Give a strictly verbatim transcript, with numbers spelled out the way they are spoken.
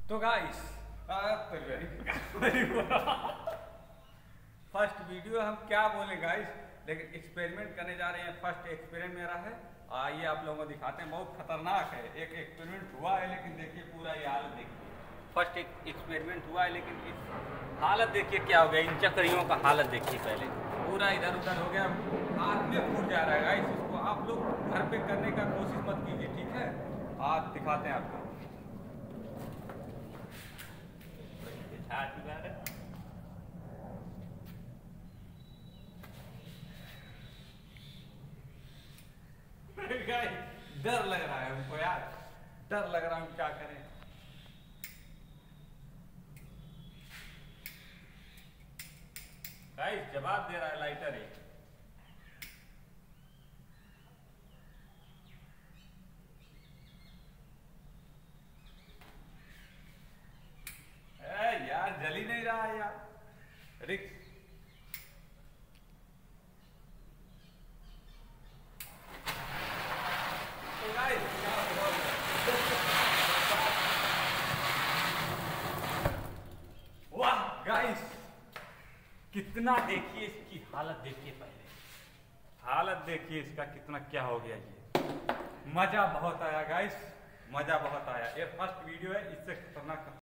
तो guys first video हम क्या बोले गाइस, लेकिन एक्सपेरिमेंट करने जा रहे हैं। फर्स्ट एक्सपेरिमेंट मेरा है, आइए आप लोगों को दिखाते हैं। बहुत खतरनाक है। एक एक्सपेरिमेंट हुआ है, लेकिन देखिए पूरा ये हालत देखिए। फर्स्ट एक एक्सपेरिमेंट हुआ है, लेकिन इस हालत देखिए क्या हो गया। इन चक्रियों का हालत देखिए, पहले पूरा इधर उधर हो गया, हाथ में फूट जा रहा है गाइस। इसको आप लोग घर पे करने का कोशिश मत कीजिए, ठीक है। आज दिखाते हैं आपको। डर लग रहा है हमको यार, डर लग रहा है, हम क्या करें। गाइस जवाब दे रहा है लाइटर ही। ए यार जल ही नहीं रहा है यार, रिक्स। तो गाइस वाह गाइस, कितना देखिए इसकी हालत देखिए, पहले हालत देखिए इसका कितना क्या हो गया। ये मजा बहुत आया गाइस, मजा बहुत आया। ये फर्स्ट वीडियो है, इससे खतरनाक